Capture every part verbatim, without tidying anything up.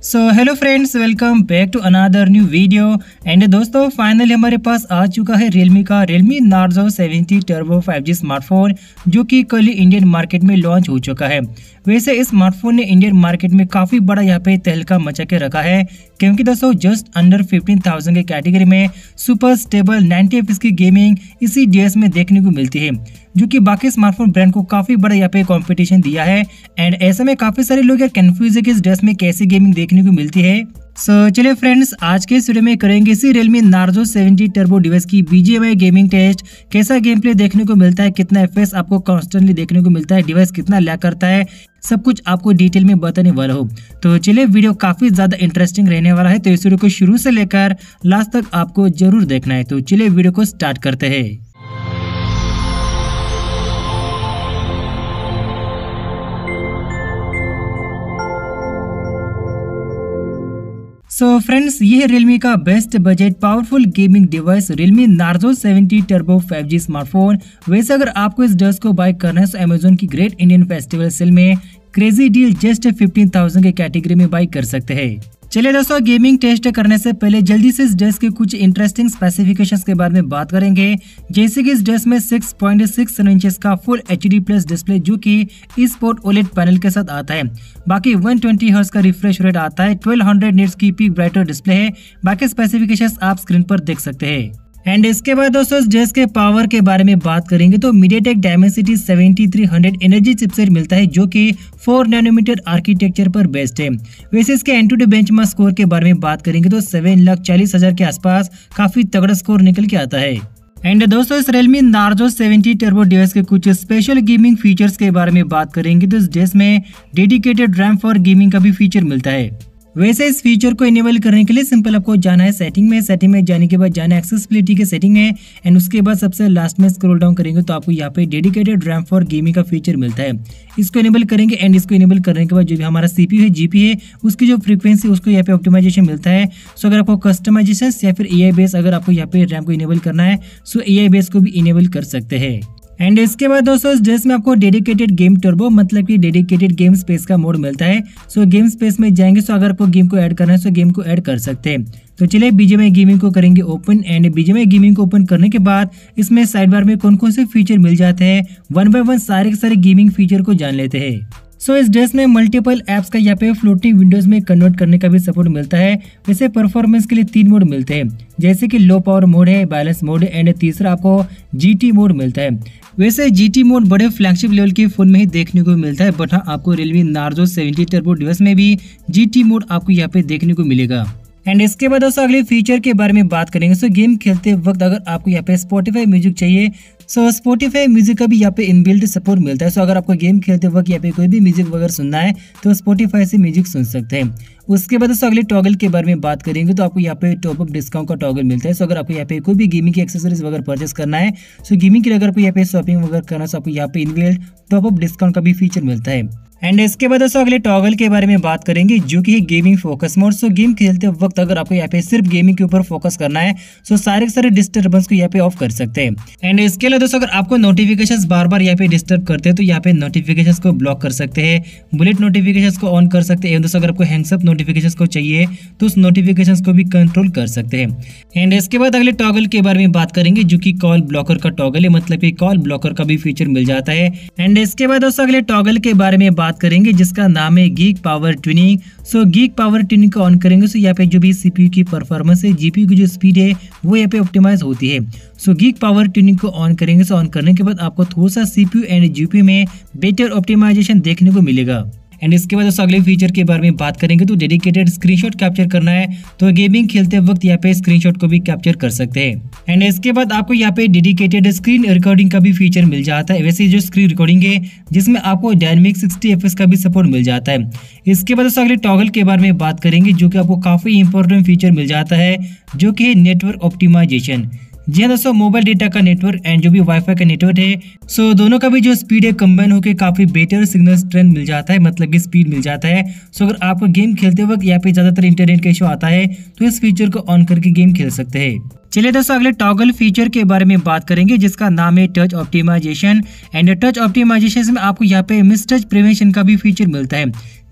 So hello friends, welcome back to another new video. And दोस्तों, finally हमारे पास आ चुका है रियलमी का Realme Narzo seventy Turbo five G smartphone, जो कि कल इंडियन मार्केट में लॉन्च हो चुका है। वैसे इस स्मार्टफोन ने इंडियन मार्केट में काफी बड़ा यहाँ पे तहलका मचा के रखा है, क्योंकि दोस्तों जस्ट अंडर फिफ्टीन थाउजेंड के कैटेगरी में super stable ninety F P S की गेमिंग इसी डीएस में देखने को मिलती है, जो कि बाकी स्मार्टफोन ब्रांड को काफी बड़ा यहाँ पे कंपटीशन दिया है। एंड ऐसे में काफी सारे लोग यार कंफ्यूज है कि इस ड्रेस में कैसी गेमिंग देखने को मिलती है। सो so, चलिए फ्रेंड्स, आज के इस वीडियो में करेंगे इसी Realme Narzo seventy turbo device की बीजीएमआई गेमिंग टेस्ट। कैसा गेम प्ले देखने को मिलता है, कितना एफपीएस आपको कॉन्स्टेंटली देखने को मिलता है, डिवाइस कितना लैग करता है, सब कुछ आपको डिटेल में बताने वाला हूँ। तो चलिए, वीडियो काफी ज्यादा इंटरेस्टिंग रहने वाला है, तो इस वीडियो को शुरू से लेकर लास्ट तक आपको जरूर देखना है। तो चलिए वीडियो को स्टार्ट करते हैं। सो फ्रेंड्स, ये है रियलमी का best budget powerful gaming device Realme Narzo seventy Turbo five G smartphone. वैसे अगर आपको इस डिवाइस को बाय करना है तो अमेजोन की ग्रेट इंडियन फेस्टिवल सेल में crazy deal just fifteen thousand के कैटेगरी में बाय कर सकते हैं। चलिए दोस्तों, गेमिंग टेस्ट करने से पहले जल्दी से इस ड्रेस के कुछ इंटरेस्टिंग स्पेसिफिकेशंस के बारे में बात करेंगे। जैसे कि इस ड्रेस में six point six seven inches का फुल एचडी प्लस डिस्प्ले, जो कि ई स्पोर्ट ओलेड पैनल के साथ आता है। बाकी वन ट्वेंटी हर्ट्ज का रिफ्रेश रेट आता है, ट्वेल्व हंड्रेड निट्स की पीक ब्राइटर डिस्प्ले है। बाकी स्पेसिफिकेशंस आप स्क्रीन पर देख सकते हैं। एंड इसके बाद दोस्तों इस ड्रेस के पावर के बारे में बात करेंगे तो MediaTek Dimensity seventy three hundred energy chipset मिलता है, जो कि फोर नैनोमीटर आर्किटेक्चर पर बेस्ड है। वैसे इसके एंटूडे बेंचमार्क स्कोर के बारे में बात करेंगे तो सेवन लाख चालीस हजार के आसपास काफी तगड़ा स्कोर निकल के आता है। एंड दोस्तों, इस Realme Narzo seventy turbo device के कुछ स्पेशल गेमिंग फीचर्स के बारे में बात करेंगे तो इस ड्रेस में डेडिकेटेड रैम फॉर गेमिंग का भी फीचर मिलता है। वैसे इस फीचर को इनेबल करने के लिए सिंपल आपको जाना है सेटिंग में। सेटिंग में जाने के बाद जाना है एक्सेसिबिलिटी के सेटिंग में, एंड उसके बाद सबसे लास्ट में स्क्रॉल डाउन करेंगे तो आपको यहाँ पे डेडिकेटेड रैम फॉर गेमिंग का फीचर मिलता है। इसको इनेबल करेंगे एंड इसको इनेबल करने के बाद जो भी हमारा सीपीयू है, जीपी है, उसकी जो फ्रीक्वेंसी उसको यहाँ पे ऑप्टिमाइजेशन मिलता है। सो अगर आपको कस्टमाइजेशन या फिर एआई बेस अगर आपको यहाँ पे रैम को इनेबल करना है सो एआई बेस को भी इनेबल कर सकते हैं। एंड इसके बाद दोस्तों इस ड्रेस में आपको डेडिकेटेड गेम टर्बो मतलब कि डेडिकेटेड गेम स्पेस का मोड मिलता है। सो गेम स्पेस में जाएंगे सो अगर आपको गेम को ऐड करना है तो गेम को ऐड कर सकते हैं। तो चलिए बीजीएमआई गेमिंग को करेंगे ओपन। एंड बीजीएमआई गेमिंग को ओपन करने के बाद इसमें साइड बार में कौन कौन से फीचर मिल जाते हैं, वन बाय वन सारे के सारे गेमिंग फीचर को जान लेते हैं। सो so, इस ड्रेस में मल्टीपल एप्स का यहाँ पे फ्लोटिंग विंडोज में कन्वर्ट करने का भी सपोर्ट मिलता है। वैसे परफॉर्मेंस के लिए तीन मोड मिलते हैं, जैसे कि लो पावर मोड है, बैलेंस मोड है, एंड तीसरा आपको जीटी मोड मिलता है। वैसे जीटी मोड बड़े फ्लैगशिप लेवल के फोन में ही देखने को मिलता है, बट हाँ आपको Realme Narzo seventy turbo device में भी जीटी मोड आपको यहाँ पे देखने को मिलेगा। एंड इसके बाद दोस्तों अगले फीचर के बारे में बात करेंगे। सो गेम खेलते वक्त अगर आपको यहाँ पे स्पॉटिफाई म्यूजिक चाहिए सो स्पॉटिफाई म्यूजिक का भी यहाँ पे इनबिल्ट सपोर्ट मिलता है। सो अगर आपको गेम खेलते वक्त यहाँ पे कोई भी म्यूजिक वगैरह सुनना है तो स्पॉटिफाई से म्यूजिक सुन सकते हैं। उसके बाद दोस्तों अगले टॉगल के बारे में बात करेंगे तो आपको यहाँ पे टॉप अप डिस्काउंट का टॉगल मिलता है। सो अगर आपको यहाँ पे कोई भी गेमिंग की एक्सेसरीज वगैरह परचेस करना है सो गेमिंग के लिए अगर आपको यहाँ पे शॉपिंग वगैरह करना है तो आपको यहाँ पे इनबिल्ट टॉप अप डिस्काउंट का भी फीचर मिलता है। एंड इसके बाद दोस्तों अगले टॉगल के बारे में बात करेंगे, जो कि है gaming focus mode. So game खेलते वक्त अगर आपको यहाँ पे सिर्फ गेमिंग के ऊपर फोकस करना है सो सारे सारे डिस्टर्बेंस को यहाँ पे ऑफ कर सकते हैं। एंड इसके लिए दोस्तों अगर आपको नोटिफिकेशंस बार बार यहाँ पे डिस्टर्ब करते हैं तो यहाँ पे नोटिफिकेशंस को ब्लॉक कर सकते हैं, बुलेट नोटिफिकेशंस को ऑन कर सकते हैं। दोस्तों अगर आपको हैंग्सअप नोटिफिकेशंस को चाहिए तो उस नोटिफिकेशंस को भी कंट्रोल कर सकते हैं। एंड इसके बाद अगले टॉगल के बारे में बात करेंगे, जो कि कॉल ब्लॉकर का टॉगल है, मतलब कि कॉल ब्लॉकर का भी फीचर मिल जाता है। एंड इसके बाद दोस्तों अगले टॉगल के बारे में बात करेंगे जिसका नाम है geek power tuning. So geek power tuning को ऑन करेंगे तो यहाँ पे जो भी सीपीयू की परफॉर्मेंस है, जीपीयू की जो स्पीड है वो यहाँ पे ऑप्टिमाइज होती है। सो गीक पावर ट्यूनिंग को ऑन करेंगे तो ऑन करने के बाद आपको थोड़ा सा सीपीयू एंड जीपीयू में बेटर ऑप्टिमाइजेशन देखने को मिलेगा। एंड इसके बाद दोस्तों अगले फीचर के बारे में बात करेंगे तो डेडिकेटेड स्क्रीनशॉट कैप्चर करना है तो गेमिंग खेलते वक्त यहाँ पे स्क्रीनशॉट को भी कैप्चर कर सकते हैं। एंड इसके बाद आपको यहाँ पे डेडिकेटेड स्क्रीन रिकॉर्डिंग का भी फीचर मिल जाता है। वैसे जो स्क्रीन रिकॉर्डिंग है जिसमें आपको dynamic sixty F P S का भी सपोर्ट मिल जाता है। इसके बाद दोस्तों अगले टॉगल के बारे में बात करेंगे, जो कि आपको काफी इंपॉर्टेंट फीचर मिल जाता है, जो कि नेटवर्क ऑप्टिमाइजेशन। जी हाँ दोस्तों, मोबाइल डेटा का नेटवर्क एंड जो भी वाईफाई का नेटवर्क है सो दोनों का भी जो स्पीड है कंबाइन होकर काफी बेटर सिग्नल स्ट्रेंथ मिल जाता है, मतलब कि स्पीड मिल जाता है। सो अगर आपको गेम खेलते वक्त यहाँ पे ज्यादातर इंटरनेट का इशू आता है तो इस फीचर को ऑन करके गेम खेल सकते हैं। चलिए दोस्तों अगले टॉगल फीचर के बारे में बात करेंगे, जिसका नाम है touch optimisation. And touch optimisation में आपको यहाँ पे मिस टच प्रिवेंशन का भी फीचर मिलता है।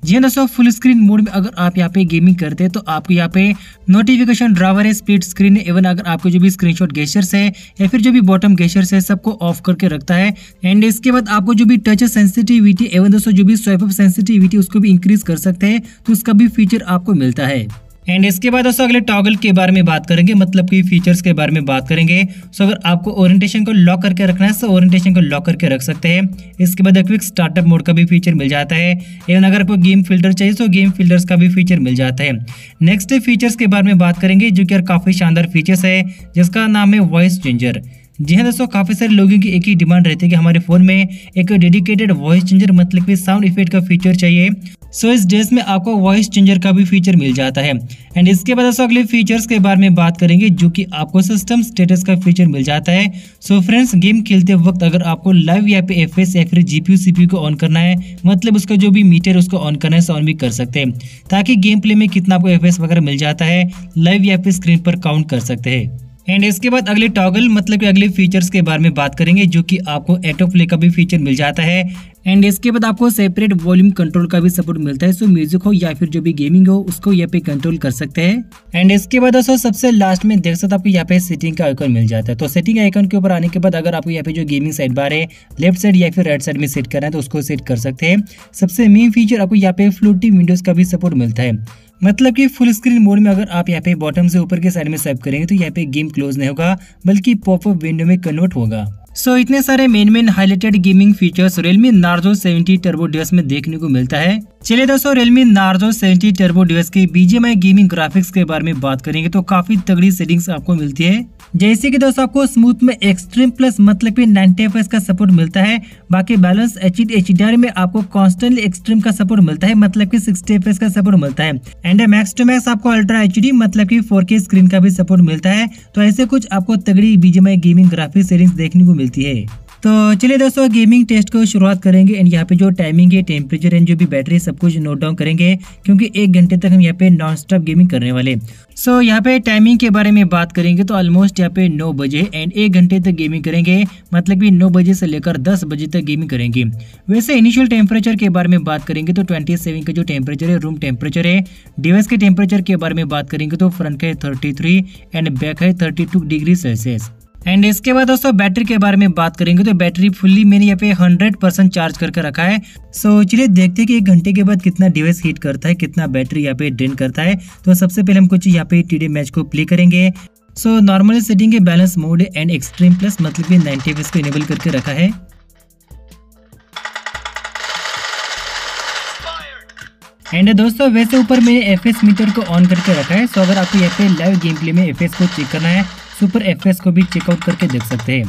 जी हाँ दोस्तों, फुल स्क्रीन मोड में अगर आप यहाँ पे गेमिंग करते हैं तो आपको यहाँ पे नोटिफिकेशन ड्रावर है, स्प्लिट स्क्रीन है, इवन अगर आपको जो भी स्क्रीनशॉट गेस्चर्स है या फिर जो भी बॉटम गेस्चर्स है सबको ऑफ करके रखता है। एंड इसके बाद आपको जो भी टच सेंसिटिविटी एवं दोस्तों जो भी स्वाइप अप सेंसिटिविटी उसको भी इंक्रीज कर सकते हैं, तो उसका भी फीचर आपको मिलता है। एंड इसके बाद दोस्तों अगले टॉगल के बारे में बात करेंगे, मतलब कि फीचर्स के बारे में बात करेंगे। सो अगर आपको ओरिएंटेशन को लॉक करके रखना है तो ओरिएंटेशन को लॉक करके रख सकते हैं। इसके बाद क्विक स्टार्टअप मोड का भी फीचर मिल जाता है। एवं अगर आपको गेम फिल्टर चाहिए तो गेम फिल्टर्स का भी फीचर मिल जाता है। नेक्स्ट फीचर्स के बारे में बात करेंगे जो कि काफी शानदार फीचर्स है, जिसका नाम है वॉइस चेंजर। जी हाँ दोस्तों, काफी सारे लोगों की एक ही डिमांड रहती है कि हमारे फोन में एक डेडिकेटेड वॉइस चेंजर मतलब कि साउंड इफेक्ट का फीचर चाहिए। सो इस ड्रेस में आपको वॉइस चेंजर का भी फीचर मिल जाता है। एंड इसके बाद दोस्तों अगले फीचर्स के बारे में बात करेंगे जो कि आपको सिस्टम स्टेटस का फीचर मिल जाता है। सो फ्रेंड्स, गेम खेलते वक्त अगर आपको लाइव या पे एफएस या फिर जीपीयू सीपीयू को ऑन करना है, मतलब उसका जो भी मीटर उसको ऑन करना है, ऑन भी कर सकते हैं, ताकि गेम प्ले में कितना आपको एफएस वगैरह मिल जाता है लाइव या पे स्क्रीन पर काउंट कर सकते हैं। एंड इसके बाद अगले टॉगल मतलब कि अगले फीचर्स के बारे में बात करेंगे जो कि आपको ऑटो प्ले का भी फीचर मिल जाता है। एंड इसके बाद आपको सेपरेट वॉल्यूम कंट्रोल का भी सपोर्ट मिलता है। सो म्यूजिक हो या फिर जो भी गेमिंग हो उसको यहाँ पे कंट्रोल कर सकते हैं। एंड इसके बाद दोस्तों सबसे लास्ट में देख सकते हो आपको यहाँ पे सेटिंग का आइकन मिल जाता है। तो सेटिंग आइकन के ऊपर आने के बाद अगर आपको यहाँ पे जो गेमिंग साइड बार है लेफ्ट साइड या फिर राइट साइड में सेट करना है तो उसको सेट कर सकते हैं। सबसे मेन फीचर आपको यहाँ पे फ्लोटिंग विंडोज का भी सपोर्ट मिलता है, मतलब कि फुल स्क्रीन मोड में अगर आप यहाँ पे बॉटम से ऊपर के साइड में स्वाइप करेंगे तो यहाँ पे गेम क्लोज नहीं होगा बल्कि पॉपअप विंडो में कन्वर्ट होगा। सो so, इतने सारे main main highlighted gaming features Realme Narzo seventy turbo device में देखने को मिलता है। चलिए दोस्तों, Realme Narzo seventy turbo device के B G M I gaming graphics के बारे में बात करेंगे तो काफी तगड़ी सेटिंग्स आपको मिलती है। जैसे कि दोस्तों आपको स्मूथ में एक्सट्रीम प्लस मतलब कि नाइंटी एफ पी एस का सपोर्ट मिलता है। बाकी बैलेंस एच डी आर में आपको कॉन्स्टेंटली एक्सट्रीम का सपोर्ट मिलता है, मतलब कि सिक्सटी एफ पी एस का सपोर्ट मिलता है। एंड मैक्स टू मैक्स आपको अल्ट्रा एच डी मतलब कि फोर के स्क्रीन का भी सपोर्ट मिलता है। तो ऐसे कुछ आपको तगड़ी B G M I gaming graphics settings देखने को मिलती है। तो चलिए दोस्तों गेमिंग टेस्ट को शुरुआत करेंगे। एंड यहाँ पे जो टाइमिंग है, टेम्परेचर एंड जो भी बैटरी सब कुछ नोट डाउन करेंगे, क्योंकि एक घंटे तक हम यहाँ पे नॉन स्टॉप गेमिंग करने वाले। सो so, यहाँ पे टाइमिंग के बारे में बात करेंगे तो ऑलमोस्ट यहाँ पे नौ बजे एंड एक घंटे तक गेमिंग करेंगे, मतलब कि नौ बजे से लेकर दस बजे तक गेमिंग करेंगे। वैसे इनिशियल टेम्परेचर के बारे में बात करेंगे तो सत्ताईस का जो टेम्परेचर है रूम टेम्परेचर है। डिवाइस के टेम्परेचर के बारे में बात करेंगे तो फ्रंट का है थर्टी थ्री एंड बैक है thirty two degree Celsius. And इसके बाद दोस्तों बैटरी के बारे में बात करेंगे तो बैटरी फुल्ली मैंने यहाँ पे हंड्रेड परसेंट चार्ज करके रखा है। सो चलिए देखते हैं कि एक घंटे के बाद कितना डिवाइस हीट करता है, कितना बैटरी यहाँ पे ड्रेन करता है। तो सबसे पहले हम कुछ यहाँ पे टीडी मैच को प्ले करेंगे। सो नॉर्मल सेटिंग के balance mode and extreme plus मतलब कि नाइंटी एफ पी एस को इनेबल करके रखा है। एंड दोस्तों वैसे ऊपर मैंने एफ एस मीटर को ऑन करके रखा है। सो अगर आपको यहाँ पे लाइव गेम प्ले में एफ एस को चेक करना है, सुपर एफ एस को भी चेकआउट करके देख सकते हैं।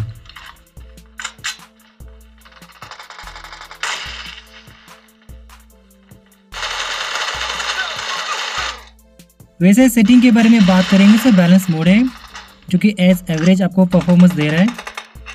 वैसे सेटिंग के बारे में बात करेंगे तो बैलेंस मोड है जो कि एज एवरेज आपको परफॉर्मेंस दे रहा है।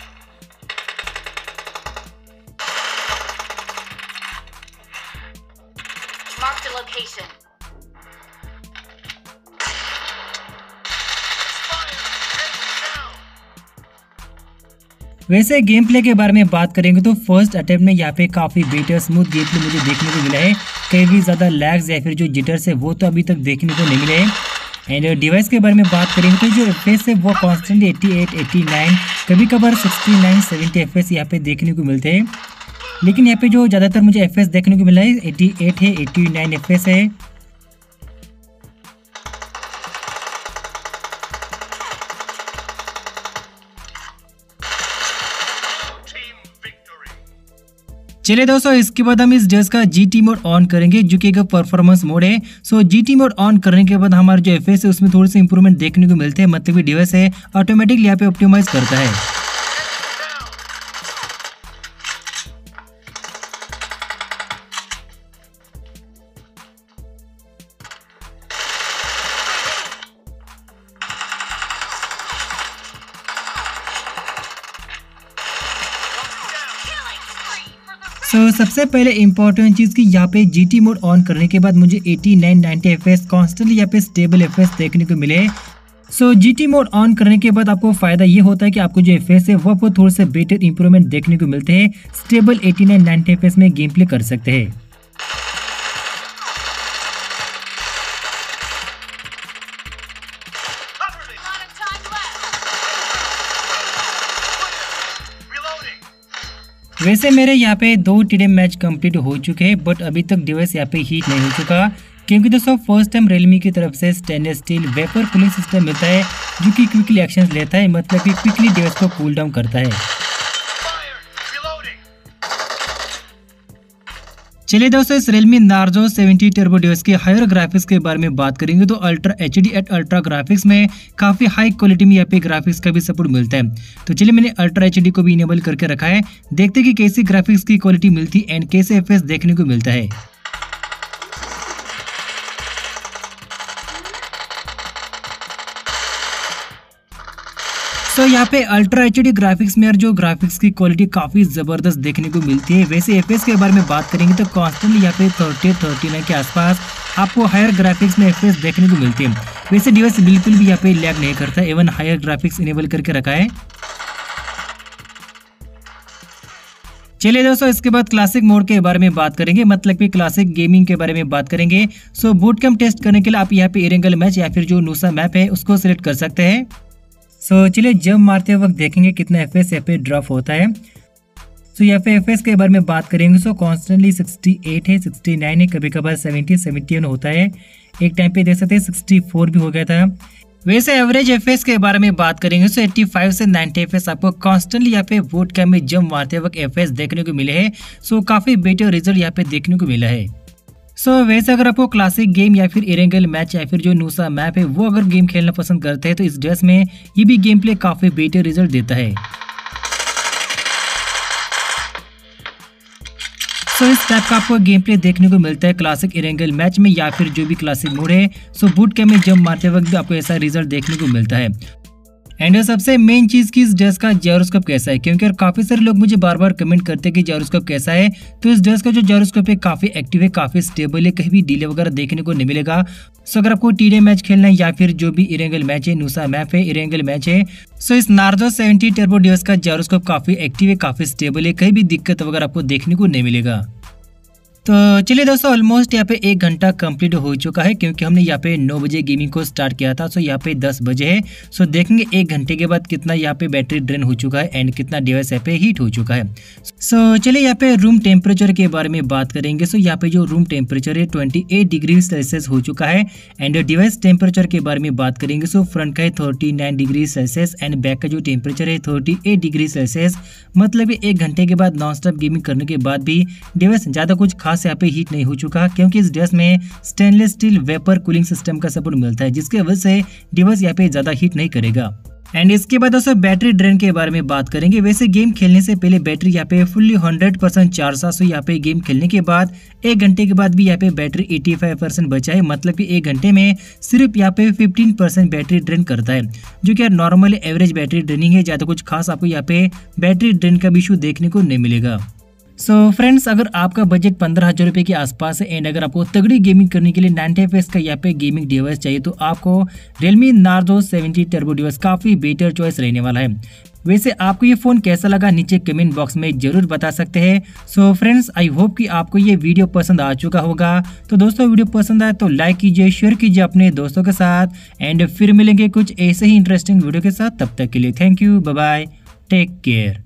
वैसे गेम प्ले के बारे में बात करेंगे तो फर्स्ट अटेम्प्ट में यहाँ पे काफी बेटर स्मूथ गेम प्ले मुझे देखने को मिला है। कहीं भी ज्यादा लैग्स या फिर जो जिटर्स है वो तो अभी तक देखने को नहीं मिले हैं। एंड डिवाइस के बारे में बात करेंगे तो जो एफएस है वो constant eighty eight, eighty nine, कभी कभार सिक्सटी नाइन, सेवेंटी एफएस यहाँ पे देखने को मिलते हैं। लेकिन यहाँ पे जो ज्यादातर मुझे एफएस देखने को मिला है एटी एट है, एटी नाइन एफएस है। चलिए दोस्तों इसके बाद हम इस डिवाइस का जीटी मोड ऑन करेंगे जो कि एक परफॉर्मेंस मोड है। सो जीटी मोड ऑन करने के बाद हमारा जो एफएस है उसमें थोड़े से इंप्रूवमेंट देखने को मिलते हैं, मतलब कि डिवाइस है ऑटोमेटिकली यहाँ पे ऑप्टिमाइज करता है। सो so, सबसे पहले इम्पोर्टेंट चीज़ कि यहाँ पे जीटी मोड ऑन करने के बाद मुझे eighty nine, ninety FPS constantly यहाँ पे स्टेबल एफएस देखने को मिले। सो जीटी मोड ऑन करने के बाद आपको फायदा ये होता है कि आपको जो एफएस है वो आपको थोड़े से बेटर इंप्रूवमेंट देखने को मिलते हैं। Stable eighty nine, ninety FPS में गेम प्ले कर सकते हैं। वैसे मेरे यहाँ पे दो T D M match complete हो चुके हैं, बट अभी तक डिवाइस यहाँ पे हीट नहीं हो चुका, क्योंकि दोस्तों फर्स्ट टाइम रियलमी की तरफ से stainless steel vapour cooling system मिलता है जो कि क्विकली एक्शन लेता है, मतलब कि क्विकली डिवाइस को कूल डाउन करता है। चलिए दोस्तों, इस Realme Narzo seventy turbo device के हायर ग्राफिक्स के बारे में बात करेंगे तो ultra H D at ultra graphics में काफी हाई क्वालिटी में यहाँ पे ग्राफिक्स का भी सपोर्ट मिलता है। तो चलिए मैंने अल्ट्रा एच डी को भी इनेबल करके रखा है, देखते कि कैसी ग्राफिक्स की क्वालिटी मिलती है एंड कैसे एफ पी एस देखने को मिलता है। तो यहाँ पे अल्ट्रा एच डी ग्राफिक्स में यार जो ग्राफिक्स की क्वालिटी काफी जबरदस्त देखने को मिलती है। वैसे एफ पी एस के बारे में बात करेंगे तो कॉन्स्टेंटली यहाँ पे थर्टी थर्टी नाइन के आसपास आपको हायर ग्राफिक्स में एफ पी एस देखने को मिलती है। वैसे डिवाइस बिल्कुल भी यहाँ पे लैग नहीं करता, एवन हायर ग्राफिक्स इनेबल करके रखा है। चलिए दोस्तों, इसके बाद क्लासिक मोड के बारे में बात करेंगे, मतलब कि क्लासिक गेमिंग के बारे में बात करेंगे। सो बूट कैम्प टेस्ट करने के लिए आप यहाँ पे एरेंगल मैच या फिर जो नूसा मैप है उसको सिलेक्ट कर सकते हैं। सो so, चलिए जंप मारते वक्त देखेंगे कितना एफ पी एस यहाँ पे ड्रॉप होता है। सो so, यहाँ पे एफ पी एस के बारे में बात करेंगे सो कॉन्स्टेंटली सिक्सटी एट है, सिक्सटी नाइन है, कभी कभार सेवेंटी सेवेंटी वन होता है। एक टाइम पे देख सकते हैं सिक्सटी फोर भी हो गया था। वैसे एवरेज एफ पी एस के बारे में बात करेंगे तो एट्टी फाइव से नाइंटी एफ पी एस आपको कॉन्स्टेंटली यहाँ पे बूट कैम्प में जंप मारते वक्त एफ पी एस देखने को मिले हैं। सो काफी बेटर रिजल्ट यहाँ पे देखने को मिला है। सो so, वैसे अगर आपको क्लासिक गेम या फिर एरेंगल मैच या फिर जो नूसा मैप है वो अगर गेम खेलना पसंद करते हैं तो इस डिवाइस में ये भी गेम प्ले काफी बेटर रिजल्ट देता है। सो so, इस टाइप का आपको गेम प्ले देखने को मिलता है क्लासिक एरेंगल मैच में या फिर जो भी क्लासिक मोड है। सो बूट कैम्प में जंप मारते वक्त भी आपको ऐसा रिजल्ट देखने को मिलता है। एंड सबसे मेन चीज की इस डिवाइस का जायरोस्कोप कैसा है, क्योंकि यार काफी सारे लोग मुझे बार बार कमेंट करते हैं कि जायरोस्कोप कैसा है। तो इस डिवाइस का जो जायरोस्कोप है काफी एक्टिव है, काफी स्टेबल है, कहीं भी डिले वगैरह देखने को नहीं मिलेगा। सो अगर आपको टी डी एम मैच खेलना है या फिर जो भी एरेंगल मैच है, नूसा मैप है, एरेंगल मैच है, सो इस नार्जो सेवेंटी टर्बो डिवाइस का जायरोस्कोप काफी एक्टिव है, काफी स्टेबल है, कहीं भी दिक्कत वगैरह आपको देखने को नहीं मिलेगा। तो चलिए दोस्तों, ऑलमोस्ट यहाँ पे एक घंटा कंप्लीट हो चुका है, क्योंकि हमने यहाँ पे नौ बजे गेमिंग को स्टार्ट किया था। सो यहाँ पे दस बजे है। सो देखेंगे एक घंटे के बाद कितना यहाँ पे बैटरी ड्रेन हो चुका है एंड कितना डिवाइस यहाँ पे हीट हो चुका है। सो चलिए यहाँ पे रूम टेम्परेचर के बारे में बात करेंगे। सो यहाँ पे जो रूम टेम्परेचर है ट्वेंटी एट डिग्री सेल्सियस हो चुका है। एंड डिवाइस टेम्परेचर के बारे में बात करेंगे सो फ्रंट का है thirty nine degree Celsius and back का जो टेम्परेचर है थर्टी एट डिग्री सेल्सियस। मतलब एक घंटे के बाद नॉन स्टॉप गेमिंग करने के बाद भी डिवाइस ज्यादा कुछ खास यहाँ पे हीट नहीं हो चुका, क्योंकि इस डिवाइस में stainless steel vapour cooling system का सपोर्ट मिलता है, जिसकी वजह से डिवाइस यहाँ पे ज्यादा हीट नहीं करेगा। एंड इसके बाद दोस्तों बैटरी ड्रेन के बारे में बात करेंगे। वैसे गेम खेलने से पहले बैटरी यहाँ पे फुल्ली हंड्रेड परसेंट चार्ज था। सो यहाँ पे गेम खेलने के बाद एक घंटे के बाद भी यहाँ पे बैटरी एटी फाइव परसेंट बचा है, मतलब कि एक घंटे में सिर्फ यहाँ पे फिफ्टीन परसेंट बैटरी ड्रेन करता है, जो कि नॉर्मल एवरेज बैटरी ड्रेनिंग है। ज्यादा कुछ खास आपको यहाँ पे बैटरी ड्रेन का भी इशू देखने को नहीं मिलेगा। सो so फ्रेंड्स, अगर आपका बजट पंद्रह हजार रुपए के आसपास है एंड अगर आपको तगड़ी गेमिंग करने के लिए नाइंटी एफ पी एस का यहाँ पे गेमिंग डिवाइस चाहिए तो आपको Realme Narzo seventy turbo device काफी बेटर चॉइस रहने वाला है। वैसे आपको ये फोन कैसा लगा नीचे कमेंट बॉक्स में जरूर बता सकते हैं। सो फ्रेंड्स, आई होप कि आपको ये वीडियो पसंद आ चुका होगा। तो दोस्तों वीडियो पसंद आए तो लाइक कीजिए, शेयर कीजिए अपने दोस्तों के साथ एंड फिर मिलेंगे कुछ ऐसे ही इंटरेस्टिंग वीडियो के साथ। तब तक के लिए thank you, bye bye, take care.